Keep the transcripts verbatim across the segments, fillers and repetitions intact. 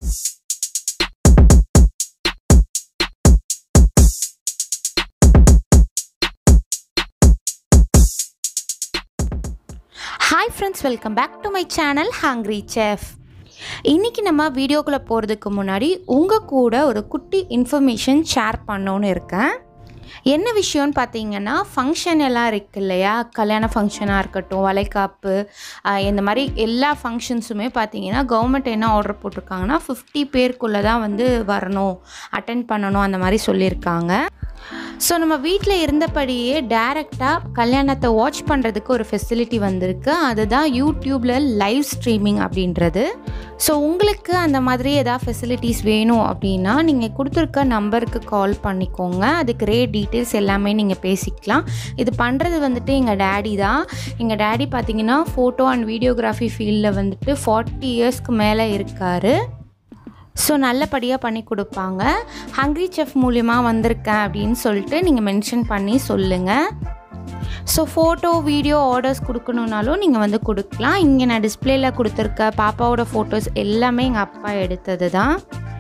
Hi friends, welcome back to my channel Hungry Chef. இன்னைக்கு நம்ம வீடியோக்குள்ள போறதுக்கு முன்னாடி உங்க கூட ஒரு குட்டி இன்ஃபர்மேஷன் ஷேர் பண்ணனும்னு இருக்கேன். என்ன விஷயம்னு பாத்தீங்கன்னா ஃபங்க்ஷன் எல்லாம் இருக்கு இல்லையா, கல்யாண ஃபங்க்ஷனா இருக்கட்டும், வளைகாப்பு, இந்த மாதிரி எல்லா ஃபங்க்ஷன்ஸுமே பாத்தீங்கன்னா கவர்மெண்ட் என்ன ஆர்டர் போட்டிருக்காங்கன்னா fifty பேருக்குள்ள தான் வந்து வரணும், அட்டெண்ட் பண்ணணும் அந்த மாதிரி சொல்லியிருக்காங்க. ஸோ நம்ம வீட்டில் இருந்தபடியே டைரெக்டாக கல்யாணத்தை வாட்ச் பண்ணுறதுக்கு ஒரு ஃபெசிலிட்டி வந்திருக்கு. அதுதான் யூடியூப்பில் லைவ் ஸ்ட்ரீமிங் அப்படின்றது. ஸோ உங்களுக்கு அந்த மாதிரி ஏதாவது ஃபெசிலிட்டிஸ் வேணும் அப்படின்னா நீங்கள் கொடுத்துருக்க நம்பருக்கு கால் பண்ணிக்கோங்க. அதுக்கு ரேட் டீட்டெயில்ஸ் எல்லாமே நீங்கள் பேசிக்கலாம். இது பண்ணுறது வந்துட்டு எங்கள் டேடி தான். எங்கள் டேடி பார்த்திங்கன்னா ஃபோட்டோ அண்ட் வீடியோகிராஃபி ஃபீல்டில் வந்துட்டு ஃபார்ட்டி இயர்ஸ்க்கு மேலே இருக்கார். ஸோ நல்லபடியாக பண்ணி கொடுப்பாங்க. ஹங்க்ரி செஃப் மூலிமா வந்திருக்கேன் அப்படின்னு சொல்லிட்டு நீங்கள் மென்ஷன் பண்ணி சொல்லுங்கள். ஸோ ஃபோட்டோ வீடியோ ஆர்டர்ஸ் கொடுக்கணுன்னாலும் நீங்கள் வந்து கொடுக்கலாம். இங்கே நான் டிஸ்பிளேயில் கொடுத்துருக்க பாப்பாவோட ஃபோட்டோஸ் எல்லாமே எங்கள் அப்பா எடுத்தது தான்.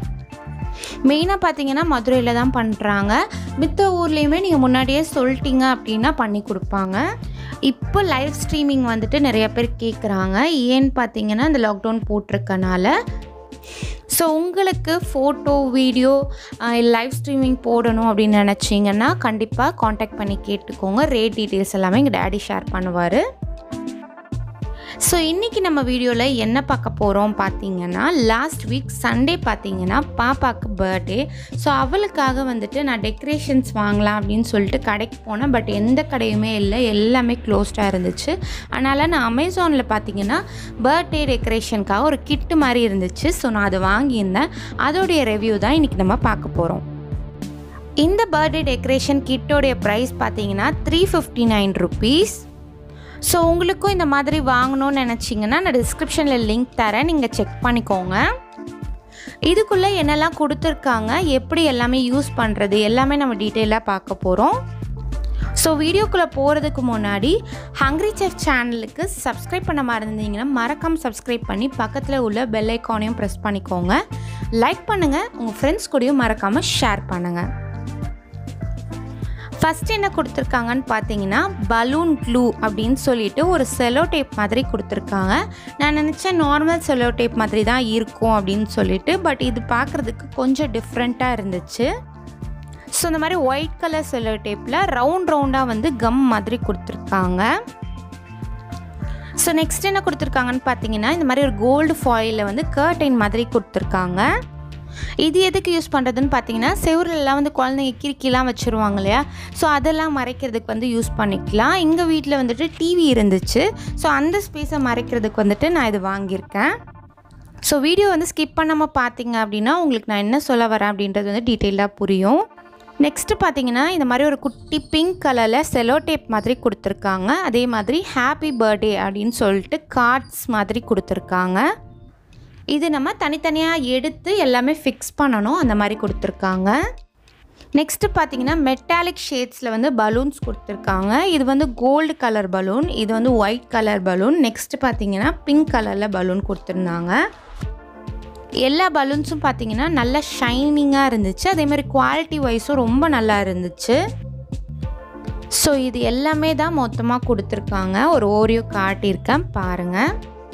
மெயினாக பார்த்தீங்கன்னா மதுரையில் தான் பண்ணுறாங்க. மித்த ஊர்லேயுமே நீங்கள் முன்னாடியே சொல்லிட்டீங்க அப்படின்னா பண்ணி கொடுப்பாங்க. இப்போ லைவ் ஸ்ட்ரீமிங் வந்துட்டு நிறைய பேர் கேட்குறாங்க. ஏன்னு பார்த்தீங்கன்னா இந்த லாக்டவுன் போட்டிருக்கனால. ஸோ உங்களுக்கு ஃபோட்டோ வீடியோ லைவ் ஸ்ட்ரீமிங் போடணும் அப்படின்னு நினச்சிங்கன்னா கண்டிப்பாக காண்டாக்ட் பண்ணி கேட்டுக்கோங்க. ரேட் டீட்டெயில்ஸ் எல்லாமே எங்கள் டேடி ஷேர் பண்ணுவார். ஸோ இன்றைக்கி நம்ம வீடியோவில் என்ன பார்க்க போகிறோம் பார்த்தீங்கன்னா, லாஸ்ட் வீக் சண்டே பார்த்தீங்கன்னா பாப்பாவுக்கு பர்த்டே. ஸோ அவளுக்காக வந்துட்டு நான் டெக்கரேஷன்ஸ் வாங்கலாம் அப்படின்னு சொல்லிட்டு கடைக்கு போனேன். பட் எந்த கடையுமே இல்லை, எல்லாமே க்ளோஸ்டாக இருந்துச்சு. அதனால் நான் அமேசானில் பார்த்தீங்கன்னா பர்த்டே டெக்கரேஷனுக்காக ஒரு கிட்டு மாதிரி இருந்துச்சு. ஸோ நான் அதை வாங்கியிருந்தேன். அதோடைய ரிவ்யூ தான் இன்றைக்கி நம்ம பார்க்க போகிறோம். இந்த பர்த்டே டெக்கரேஷன் கிட்டோடைய ப்ரைஸ் பார்த்தீங்கன்னா three fifty nine rupees. So உங்களுக்கும் இந்த மாதிரி வாங்கணும்னு நினச்சிங்கன்னா நான் டிஸ்கிரிப்ஷனில் லிங்க் தரேன், நீங்கள் செக் பண்ணிக்கோங்க. இதுக்குள்ளே என்னெல்லாம் கொடுத்துருக்காங்க, எப்படி எல்லாமே யூஸ் பண்ணுறது எல்லாமே நம்ம டீட்டெயிலாக பார்க்க போகிறோம். ஸோ வீடியோக்குள்ளே போகிறதுக்கு முன்னாடி ஹங்க்ரி செஃப் சேனலுக்கு சப்ஸ்கிரைப் பண்ண மறந்துருந்தீங்கன்னா மறக்காமல் சப்ஸ்கிரைப் பண்ணி பக்கத்தில் உள்ள பெல் ஐக்கானையும் ப்ரெஸ் பண்ணிக்கோங்க. லைக் பண்ணுங்கள், உங்கள் ஃப்ரெண்ட்ஸ் கூடயும் மறக்காமல் ஷேர் பண்ணுங்கள். ஃபஸ்ட் என்ன கொடுத்துருக்காங்கன்னு பார்த்தீங்கன்னா பலூன் க்ளூ அப்படின்னு சொல்லிட்டு ஒரு செலோ டேப் மாதிரி கொடுத்துருக்காங்க. நான் நினச்சேன் நார்மல் செலோ டேப் மாதிரி தான் இருக்கும் அப்படின்னு சொல்லிட்டு, பட் இது பார்க்குறதுக்கு கொஞ்சம் டிஃப்ரெண்ட்டாக இருந்துச்சு. ஸோ இந்த மாதிரி ஒயிட் கலர் செலோ டேப்பில் ரவுண்ட் ரவுண்டாக வந்து கம் மாதிரி கொடுத்துருக்காங்க. ஸோ நெக்ஸ்ட் என்ன கொடுத்துருக்காங்கன்னு பார்த்தீங்கன்னா இந்த மாதிரி ஒரு கோல்டு ஃபாயிலில் வந்து கர்டைன் மாதிரி கொடுத்துருக்காங்க. இது எதுக்கு யூஸ் பண்ணுறதுன்னு பார்த்தீங்கன்னா செவரெல்லாம் வந்து குழந்தைங்க கிறுக்கிலாம் வச்சுருவாங்க இல்லையா, ஸோ அதெல்லாம் மறைக்கிறதுக்கு வந்து யூஸ் பண்ணிக்கலாம். எங்கள் வீட்டில் வந்துட்டு டிவி இருந்துச்சு. ஸோ அந்த ஸ்பேஸை மறைக்கிறதுக்கு வந்துட்டு நான் இது வாங்கியிருக்கேன். ஸோ வீடியோ வந்து ஸ்கிப் பண்ணாமல் பார்த்தீங்க அப்படின்னா உங்களுக்கு நான் என்ன சொல்ல வரேன் அப்படின்றது வந்து டீட்டெயிலாக புரியும். நெக்ஸ்ட்டு பார்த்தீங்கன்னா இந்த மாதிரி ஒரு குட்டி பிங்க் கலரில் செலோ டேப் மாதிரி கொடுத்துருக்காங்க. அதே மாதிரி ஹாப்பி பர்த்டே அப்படின்னு சொல்லிட்டு கார்ட்ஸ் மாதிரி கொடுத்துருக்காங்க. இது நம்ம தனித்தனியாக எடுத்து எல்லாமே ஃபிக்ஸ் பண்ணணும், அந்த மாதிரி கொடுத்துருக்காங்க. நெக்ஸ்ட்டு பார்த்தீங்கன்னா மெட்டாலிக் ஷேட்ஸில் வந்து பலூன்ஸ் கொடுத்துருக்காங்க. இது வந்து கோல்டு கலர் பலூன், இது வந்து ஒயிட் கலர் பலூன். நெக்ஸ்ட்டு பார்த்தீங்கன்னா பிங்க் கலரில் பலூன் கொடுத்துருந்தாங்க. எல்லா பலூன்ஸும் பார்த்தீங்கன்னா நல்லா ஷைனிங்காக இருந்துச்சு. அதே மாதிரி குவாலிட்டி வைஸும் ரொம்ப நல்லா இருந்துச்சு. ஸோ இது எல்லாமே தான் மொத்தமாக கொடுத்துருக்காங்க. ஒரு ஓரியோ காட்டியிருக்கேன் பாருங்கள்.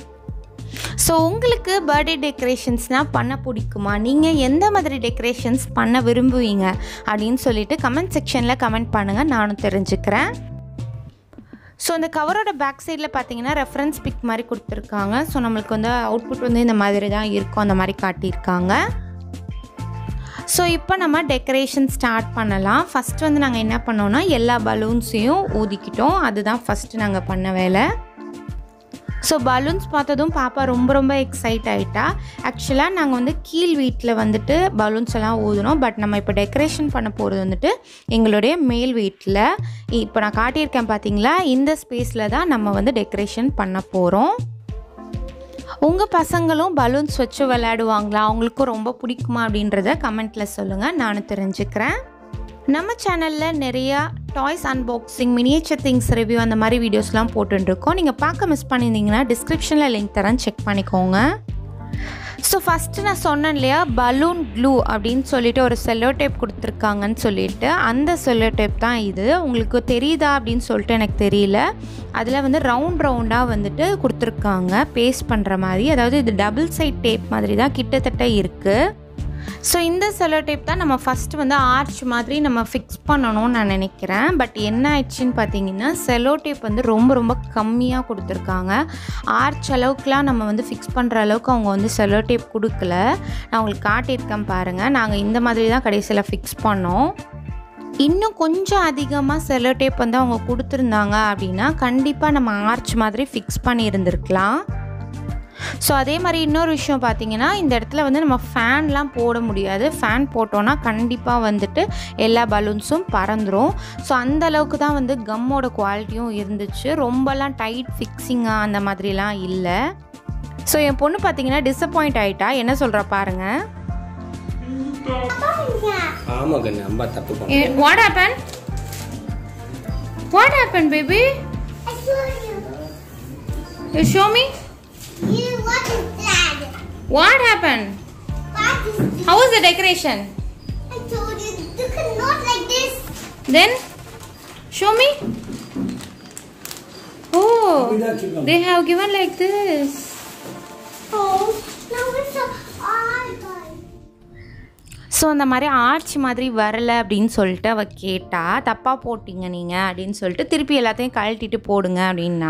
ஸோ உங்களுக்கு பர்த்டே டெக்கரேஷன்ஸ்னால் பண்ண பிடிக்குமா, நீங்கள் எந்த மாதிரி டெக்கரேஷன்ஸ் பண்ண விரும்புவீங்க அப்படின்னு சொல்லிட்டு கமெண்ட் செக்ஷனில் கமெண்ட் பண்ணுங்கள், நானும் தெரிஞ்சுக்கிறேன். ஸோ இந்த கவரோட பேக் சைடில் பார்த்தீங்கன்னா ரெஃபரன்ஸ் பிக் மாதிரி கொடுத்துருக்காங்க. ஸோ நம்மளுக்கு வந்து அவுட்புட் வந்து இந்த மாதிரி தான் இருக்கும், அந்த மாதிரி காட்டியிருக்காங்க. ஸோ இப்போ நம்ம டெக்கரேஷன் ஸ்டார்ட் பண்ணலாம். ஃபஸ்ட்டு வந்து நாங்கள் என்ன பண்ணோன்னா எல்லா பலூன்ஸையும் ஊதிக்கிட்டோம். அதுதான் ஃபஸ்ட்டு நாங்கள் பண்ண வேலை. ஸோ பலூன்ஸ் பார்த்ததும் பாப்பா ரொம்ப ரொம்ப எக்ஸைட் ஆகிட்டா. ஆக்சுவலாக நாங்கள் வந்து கீழ் வீட்டில் வந்துட்டு பலூன்ஸ் எல்லாம் ஊதுனோம். பட் நம்ம இப்போ டெக்கரேஷன் பண்ண போகிறது வந்துட்டு எங்களுடைய மேல் வீட்டில். இப்போ நான் காட்டியிருக்கேன் பார்த்தீங்களா, இந்த ஸ்பேஸில் தான் நம்ம வந்து டெக்கரேஷன் பண்ண போகிறோம். உங்கள் பசங்களும் பலூன்ஸ் வச்சு விளையாடுவாங்களா, அவங்களுக்கும் ரொம்ப பிடிக்குமா அப்படின்றத கமெண்ட்டில் சொல்லுங்கள், நானும் தெரிஞ்சுக்கிறேன். நம்ம சேனலில் நிறையா toys unboxing, miniature things review அந்த மாதிரி வீடியோஸ்லாம் போட்டுருக்கோம். நீங்கள் பார்க்க மிஸ் பண்ணியிருந்தீங்கன்னா டிஸ்கிரிப்ஷனில் லிங்க் தரேன், செக் பண்ணிக்கோங்க. ஸோ ஃபஸ்ட்டு நான் சொன்னேன் இல்லையா பலூன் க்ளூ அப்படின்னு சொல்லிட்டு ஒரு செல்லோ டேப் கொடுத்துருக்காங்கன்னு சொல்லிட்டு, அந்த செல்லோ டேப் தான் இது. உங்களுக்கு தெரியுதா அப்படின்னு சொல்லிட்டு எனக்கு தெரியல. அதில் வந்து ரவுண்ட் ரவுண்டாக வந்துட்டு கொடுத்துருக்காங்க பேஸ்ட் பண்ணுற மாதிரி. அதாவது இது டபுள் சைட் டேப் மாதிரி தான் கிட்டத்தட்ட இருக்குது. ஸோ இந்த செல்லோ டேப் தான் நம்ம ஃபஸ்ட்டு வந்து ஆர்ச் மாதிரி நம்ம ஃபிக்ஸ் பண்ணணும்னு நான் நினைக்கிறேன். பட் என்ன ஆயிடுச்சுன்னு பார்த்தீங்கன்னா, செல்லோ டேப் வந்து ரொம்ப ரொம்ப கம்மியாக கொடுத்துருக்காங்க. ஆர்ச் அளவுக்குலாம் நம்ம வந்து ஃபிக்ஸ் பண்ணுற அளவுக்கு அவங்க வந்து செல்லோ டேப் கொடுக்கல. நான் உங்களுக்கு காட்டியிருக்கேன் பாருங்கள். நாங்கள் இந்த மாதிரி தான் கடைசியில் ஃபிக்ஸ் பண்ணோம். இன்னும் கொஞ்சம் அதிகமாக செல்லோ டேப் வந்து அவங்க கொடுத்துருந்தாங்க அப்படின்னா கண்டிப்பாக நம்ம ஆர்ச் மாதிரி ஃபிக்ஸ் பண்ணியிருந்துருக்கலாம். ஸோ அதே மாதிரி இன்னொரு விஷயம் பார்த்தீங்கன்னா, இந்த இடத்துல வந்து நம்ம ஃபேன்லாம் போட முடியாது. ஃபேன் போட்டோன்னா கண்டிப்பாக வந்துட்டு எல்லா பலூன்ஸும் பறந்துடும். ஸோ அந்த அளவுக்கு தான் வந்து கம்மோட குவாலிட்டியும் இருந்துச்சு. ரொம்பலாம் டைட் ஃபிக்ஸிங்காக அந்த மாதிரிலாம் இல்லை. ஸோ என் பொண்ணு பார்த்தீங்கன்னா டிசப்பாயிண்ட் ஆகிட்டா. என்ன சொல்கிறா பாருங்க. What happened? What happened, baby? I show you. You show me? You, what is that? What happened? What is this? How was the decoration? I told you, you cannot like this. Then, show me. Oh, they have given like this. Oh, now it's a art. So அந்த மாதிரி arch மாதிரி வரலை அப்படின்னு சொல்லிட்டு அவள் கேட்டால், தப்பாக போட்டிங்க நீங்கள் அப்படின்னு சொல்லிட்டு திருப்பி எல்லாத்தையும் கழட்டிட்டு போடுங்க அப்படின்னா.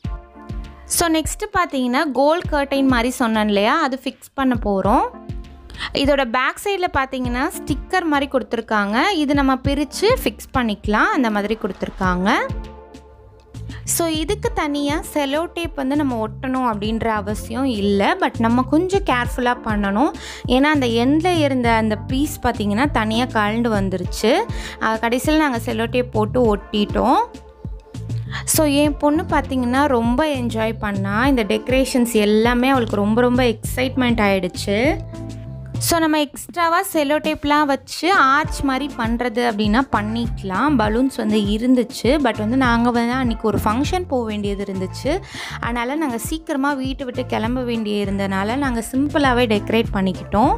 ஸோ நெக்ஸ்ட்டு பார்த்தீங்கன்னா கோல்ட் கர்டைன் மாதிரி சொன்னேன் இல்லையா, அது ஃபிக்ஸ் பண்ண போகிறோம். இதோட பேக் சைடில் பார்த்தீங்கன்னா ஸ்டிக்கர் மாதிரி கொடுத்துருக்காங்க. இது நம்ம பிரித்து ஃபிக்ஸ் பண்ணிக்கலாம். அந்த மாதிரி கொடுத்துருக்காங்க. ஸோ இதுக்கு தனியாக செல்லோ டேப் வந்து நம்ம ஒட்டணும் அப்படின்ற அவசியம் இல்லை. பட் நம்ம கொஞ்சம் கேர்ஃபுல்லாக பண்ணணும். ஏன்னா அந்த எண்டில் இருந்த அந்த பீஸ் பார்த்திங்கன்னா தனியாக கழண்டு வந்துருச்சு. கடைசியில் நாங்கள் செல்லோ டேப் போட்டு ஒட்டிட்டோம். ஸோ என் பொண்ணு பார்த்திங்கன்னா ரொம்ப என்ஜாய் பண்ணா. இந்த டெக்கரேஷன்ஸ் எல்லாமே அவளுக்கு ரொம்ப ரொம்ப எக்ஸைட்மெண்ட் ஆகிடுச்சு. ஸோ நம்ம எக்ஸ்ட்ராவாக செல்லோ டேப்லாம் வச்சு ஆர்ச் மாதிரி பண்ணுறது அப்படின்னா பண்ணிக்கலாம். பலூன்ஸ் வந்து இருந்துச்சு. பட் வந்து நாங்கள் வந்து அன்றைக்கி ஒரு ஃபங்க்ஷன் போக வேண்டியது இருந்துச்சு. அதனால் நாங்கள் சீக்கிரமாக வீட்டை விட்டு கிளம்ப வேண்டிய இருந்தனால நாங்கள் சிம்பிளாகவே டெக்கரேட் பண்ணிக்கிட்டோம்.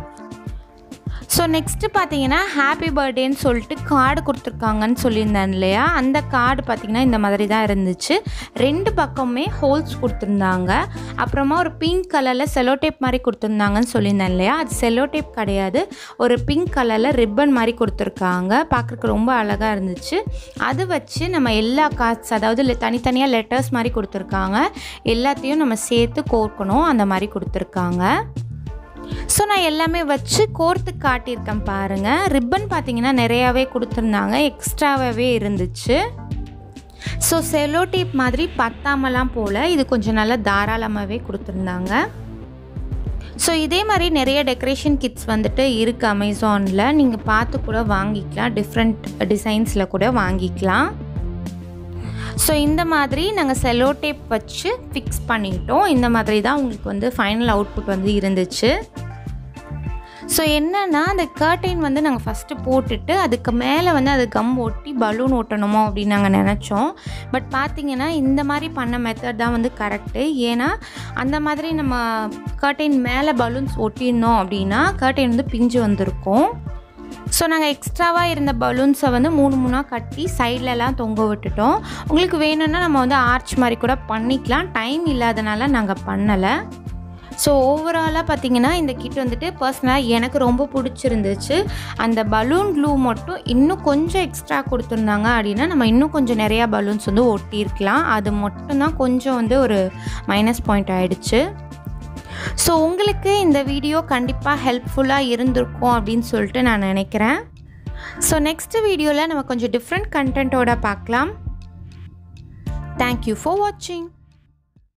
ஸோ நெக்ஸ்ட்டு பார்த்தீங்கன்னா ஹாப்பி பர்த்டேன்னு சொல்லிட்டு கார்டு கொடுத்துருக்காங்கன்னு சொல்லியிருந்தேன் இல்லையா, அந்த கார்டு பார்த்திங்கன்னா இந்த மாதிரி தான் இருந்துச்சு. ரெண்டு பக்கமே ஹோல்ஸ் கொடுத்துருந்தாங்க. அப்புறமா ஒரு பிங்க் கலரில் செல்லோ டேப் மாதிரி கொடுத்துருந்தாங்கன்னு சொல்லியிருந்தேன் இல்லையா, அது செல்லோ டேப் கிடையாது, ஒரு பிங்க் கலரில் ரிப்பன் மாதிரி கொடுத்துருக்காங்க. பார்க்குறக்கு ரொம்ப அழகாக இருந்துச்சு. அது வச்சு நம்ம எல்லா கார்ட்ஸ், அதாவது தனித்தனியாக லெட்டர்ஸ் மாதிரி கொடுத்துருக்காங்க, எல்லாத்தையும் நம்ம சேர்த்து கோர்க்கணும். அந்த மாதிரி கொடுத்துருக்காங்க. ஸோ நான் எல்லாமே வச்சு கோர்த்து காட்டியிருக்கேன் பாருங்கள். ரிப்பன் பார்த்திங்கன்னா நிறையாவே கொடுத்துருந்தாங்க, எக்ஸ்ட்ராவாகவே இருந்துச்சு. ஸோ செல்லோ டேப் மாதிரி பத்தாமலாம் போல், இது கொஞ்சம் நல்லா தாராளமாகவே கொடுத்துருந்தாங்க. ஸோ இதே மாதிரி நிறைய டெக்கரேஷன் கிட்ஸ் வந்துட்டு இருக்குது அமேசானில். நீங்கள் பார்த்து கூட வாங்கிக்கலாம். டிஃப்ரெண்ட் டிசைன்ஸில் கூட வாங்கிக்கலாம். ஸோ இந்த மாதிரி நாங்கள் செல்லோ டேப் வச்சு ஃபிக்ஸ் பண்ணிட்டோம். இந்த மாதிரி தான் உங்களுக்கு வந்து ஃபைனல் அவுட்புட் வந்து இருந்துச்சு. ஸோ என்னென்னா அந்த கர்டைன் வந்து நாங்கள் ஃபஸ்ட்டு போட்டுட்டு அதுக்கு மேலே வந்து அது கம் ஒட்டி பலூன் ஒட்டணுமோ அப்படின்னு நாங்கள் நினச்சோம். பட் பார்த்திங்கன்னா இந்த மாதிரி பண்ண மெத்தட் தான் வந்து கரெக்டு. ஏன்னா அந்த மாதிரி நம்ம கர்டைன் மேலே பலூன்ஸ் ஒட்டியிருந்தோம் அப்படின்னா கர்டைன் வந்து பிஞ்சு வந்திருக்கும். ஸோ நாங்கள் எக்ஸ்ட்ராவாக இருந்த பலூன்ஸை வந்து மூணு மூணாக கட்டி சைட்லலாம் தொங்க விட்டுட்டோம். உங்களுக்கு வேணும்னா நம்ம வந்து ஆர்ச் மாதிரி கூட பண்ணிக்கலாம். டைம் இல்லாதனால நாங்கள் பண்ணலை. ஸோ ஓவராலாக பார்த்திங்கன்னா இந்த கிட் வந்துட்டு பர்சனலாக எனக்கு ரொம்ப பிடிச்சிருந்துச்சு. அந்த பலூன் க்ளூ மட்டும் இன்னும் கொஞ்சம் எக்ஸ்ட்ரா கொடுத்துருந்தாங்க அப்படின்னா நம்ம இன்னும் கொஞ்சம் நிறையா பலூன்ஸ் வந்து ஒட்டியிருக்கலாம். அது மட்டும்தான் கொஞ்சம் வந்து ஒரு மைனஸ் பாயிண்ட் ஆகிடுச்சு. ஸோ உங்களுக்கு இந்த வீடியோ கண்டிப்பாக ஹெல்ப்ஃபுல்லாக இருந்திருக்கும் அப்படின்னு சொல்லிட்டு நான் நினைக்கிறேன். ஸோ நெக்ஸ்ட் வீடியோவில் நம்ம கொஞ்சம் டிஃப்ரெண்ட் கண்டென்ட்டோட பார்க்கலாம். தேங்க்யூ ஃபார் வாட்சிங்.